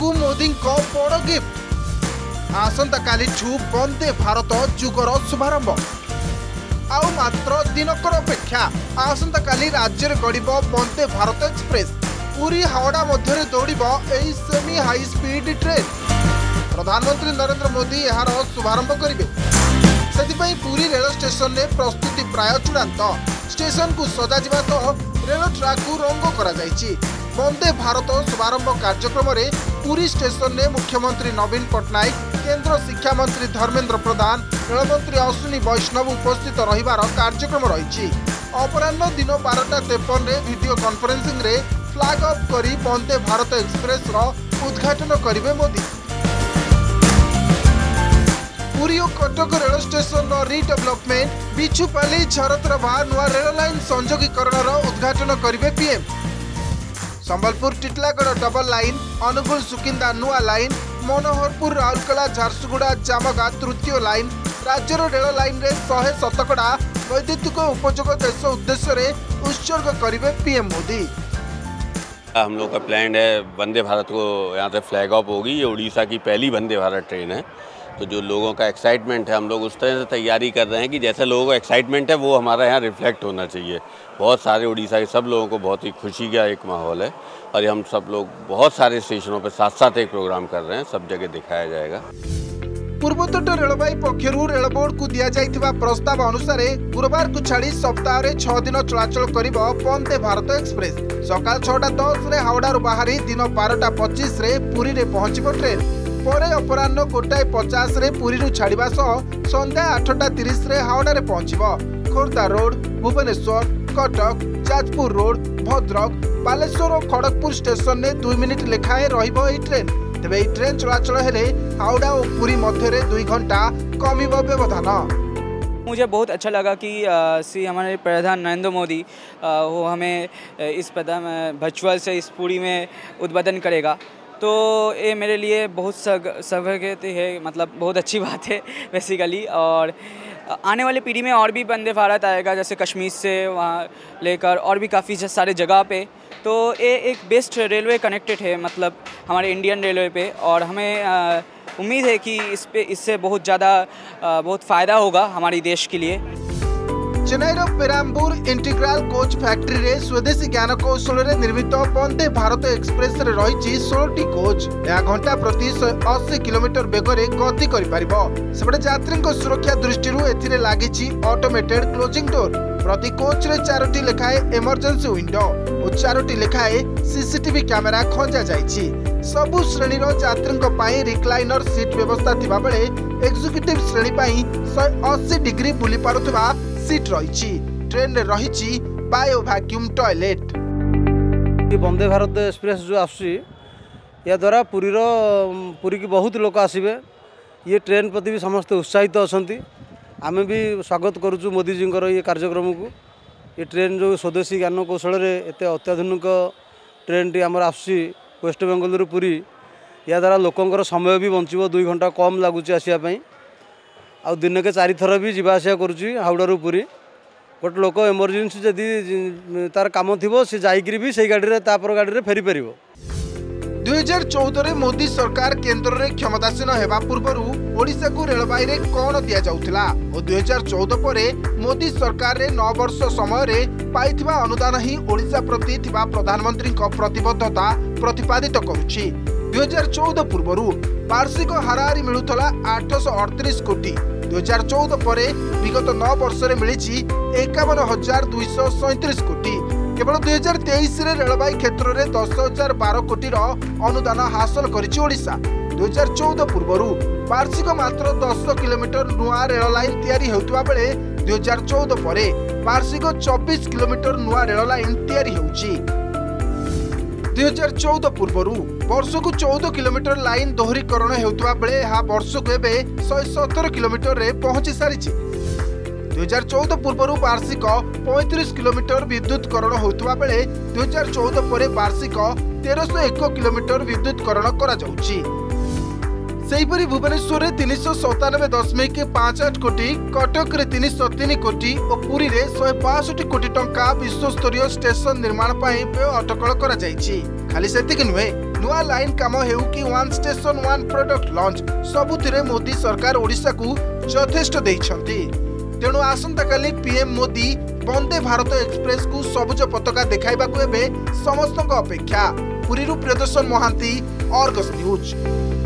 को मोदी को बड़ गिफ्ट आसंता काली वंदे भारत जुगर शुभारंभ आउ मात्र दिनकर अपेक्षा आसंता काली राज्य में गड़ब वंदे भारत एक्सप्रेस पूरी हावड़ा मध्य दौड़ब यही सेमी हाई स्पीड ट्रेन प्रधानमंत्री नरेंद्र मोदी यार शुभारंभ करेंगे से पूरी रेल स्टेशन में प्रस्तुति प्राय चूड़ांत स्टेशन को सजाजिबा सह रेल ट्रैक को रंग करा जायछि। वंदे भारत शुभारंभ कार्यक्रम में पुरी स्टेशन में मुख्यमंत्री नवीन पट्टनायक केंद्र शिक्षा मंत्री धर्मेंद्र प्रधान रेलमंत्री अश्विनी वैष्णव उपस्थित रहिबार कार्यक्रम रही। अपराह्न दिन 12:53 रे वीडियो कॉन्फ्रेंसिंग रे फ्लैग ऑफ करी वंदे भारत एक्सप्रेस रो उद्घाटन करिवे मोदी। पुरी और Cuttack rail station redevelopment Bichhupali Jharterbha नुआ रेल लाइन संयोगीकरण उद्घाटन करेंगे PM. Sambalpur Titlagarh double line Angul Sukinda नुआ लाइन मनोहरपुर राउरकेला झारसुगुड़ा जामगा तृतीय लाइन राज्यर रेल लाइन रे 100 शतकड़ा वैद्युतिक उपयोग देश उद्देश्य उत्सर्ग करेंगे पीएम मोदी। हम लोग का प्लान है वंदे भारत को यहाँ से फ्लैग ऑफ होगी। ये उड़ीसा की पहली वंदे भारत ट्रेन है, तो जो लोगों का एक्साइटमेंट है हम लोग उस तरह से तैयारी कर रहे हैं कि जैसे लोगों को एक्साइटमेंट है वो हमारे यहाँ रिफ्लेक्ट होना चाहिए। बहुत सारे उड़ीसा के सब लोगों को बहुत ही खुशी का एक माहौल है और हम सब लोग बहुत सारे स्टेशनों पर साथ साथ एक प्रोग्राम कर रहे हैं, सब जगह दिखाया जाएगा। पूर्वोत्तर रेलवे पक्षर रेल बोर्ड को दि जाइथिबा प्रस्ताव अनुसार गुरुवार को छाड़ी सप्ताह 6 दिन चलाचल करिब वंदे भारत एक्सप्रेस। सकाल 6:10 रे हावड़ा बाहरी दिन 12:25 रे पुरी रे पहुंचब ट्रेन परे अपराह्न 1:50 रे पुरी छाड़िबा सह संध्या 8:30 रे हावड़ा रे पहुंचब। खोर्धा रोड भुवनेश्वर कटक जाजपुर रोड भद्रक बालेश्वर और खड़गपुर स्टेशन ने 2 मिनिट लेखाएं रहिबो एही ट्रेन। तेबे एही ट्रेन चलाचल हेले हावड़ा और पुरी मध्य 2 घंटा कमिब व्यवधान। मुझे बहुत अच्छा लगा कि श्री हमारे प्रधान नरेंद्र मोदी वो हमें इस वर्चुअल से इस पुरी में उद्घाटन करेगा, तो ये मेरे लिए बहुत सौभाग्य है, मतलब बहुत अच्छी बात है बेसिकली। और आने वाली पीढ़ी में और भी वंदे भारत आएगा, जैसे कश्मीर से वहाँ लेकर और भी काफ़ी सारे जगह पे, तो ये एक बेस्ट रेलवे कनेक्टेड है मतलब हमारे इंडियन रेलवे पे। और हमें उम्मीद है कि इससे बहुत ज़्यादा बहुत फ़ायदा होगा हमारे देश के लिए। चेन्नईर पेराम्बूर इंटीग्राल कोच फैक्ट्री रे स्वदेशी ज्ञान कौशल रे निर्मित वंदे भारत एक्सप्रेस रे रही 16टी कोच। यह घंटा प्रति 180 किलोमीटर बेगरे गति करिपारिबो। सेपटे यात्री सुरक्षा दृष्टि एथिरे लागिछि ऑटोमेटेड क्लोजिंग डोर। प्रति कोच रे 4टी लेखाए इमरजेंसी विंडो और 4टी लेखाए सीसीटीवी कैमेरा खंजा जाइछि। सबु श्रेणीर यात्री पाई रिक्लाइनर सीट व्यवस्था थिबा बेले एग्जीक्यूटिव श्रेणी पाई 180 डिग्री बुली पारुथिबा सीट रही। ट्रेन रे रही bio vacuum toilet. Vande Bharat express जो आसुची या द्वारा पुरी की बहुत लोक आसबे। ये ट्रेन प्रति भी समस्त उत्साहित अच्छा। आम भी स्वागत करुचु मोदी जी ये कार्यक्रम को। ये ट्रेन जो स्वदेशी ज्ञान कौशल एत अत्याधुनिक ट्रेन टी आमर आसुची वेस्ट बेंगल पुरी, या द्वारा लोकंर समय भी बंचब, 2 घंटा कम लगुच आसवाई। आ दिन के 4 थर भी जावास करुँची हावड़ा पुरी। गोटे लोक इमरजेंसी जदि तार कम थी सी जाकि भी से गाड़ी गाड़ी फेरी पार। 2014 रे मोदी सरकार केंद्र रे क्षमतासीन हेबा पूर्वरु ओडिशा को रेलबाई रे कोन दिया जाउथिला और 2014 परे मोदी सरकार रे 9 वर्ष समय रे पाइथिबा अनुदान ही ओडिशा प्रति थिबा प्रधानमंत्री को प्रतिबद्धता प्रतिपादित करुछि। 2014 पूर्वरु वार्षिक हाराहारी मिलुथला 838 कोटी। 2014 परे विगत 9 वर्ष रे मिलिछि 51,237 कोटी। केवल 2023 रे रेलबाई क्षेत्र में 10,012 कोटी अनुदान हासिल करिछि ओडिशा। 2014 पूर्वरु वार्षिक मात्र 10 किलोमीटर नुआ रेल लाइन तैयारी हेउतबा बेले 2014 परे वार्षिक 24 किलोमीटर नुआ रेल लाइन तैयारी हेउछि। 2014 पूर्वरु वर्ष को 14 किलोमीटर लाइन दोहरीकरण हेउतबा बेले यह वर्ष को एबे 117 किलोमीटर रे पहुंची सारिछि। 2014 पूर्वरु वार्षिक 35 किलोमीटर विद्युतकरण होता बेले 2014 परे वार्षिक 1301 किलोमीटर विद्युतकरण करा जाउछि। सेहीपरि भुवनेश्वर 397.58 कोटी, कटक 303 कोटी और पुरी 165 कोटी टंका विश्वस्तरीय स्टेशन निर्माण व्यय अटकल करा जाइछि। खाली सेतिक नुहे नुआ लाइन काम हेउ कि one station one product launch सबुथिरे मोदी सरकार ओडिशा को यथेष्ट देइछंती। तेणु आसंता काली पीएम मोदी वंदे भारत एक्सप्रेस को सबुज पताका देखाइबाकू एबे समस्तक अपेक्षा। पुरीरू प्रियदर्शन महांती, आर्गस न्यूज।